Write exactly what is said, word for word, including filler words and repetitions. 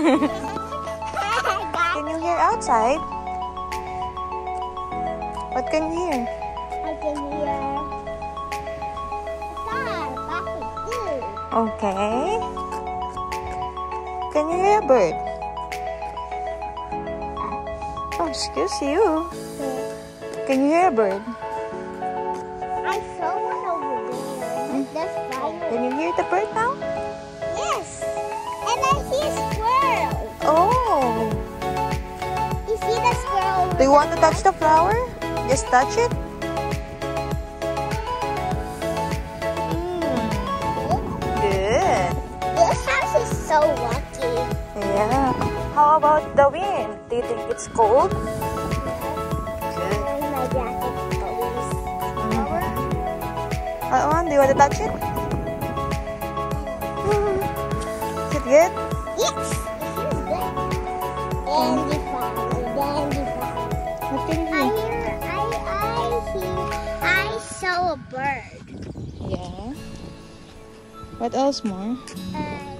Can you hear outside? What can you hear? I can hear star passing through. Okay. Can you hear a bird? Oh, excuse you. Can you hear a bird? I saw one over there. That's fire. Can you hear the bird now? Yes. And I see a squirrel. Oh. You see the squirrel? Do you want to touch the flower? Just touch it. Mm. Good. This house is so lucky. Yeah. How about the wind? Do you think it's cold? Good. And my jacket goes over. That one, do you want to touch it? Is it good? Yes, it feels good. Dandy fire, dandy fire. What can you I hear? hear, I, I hear, I saw a bird. Yeah. What else more? Uh,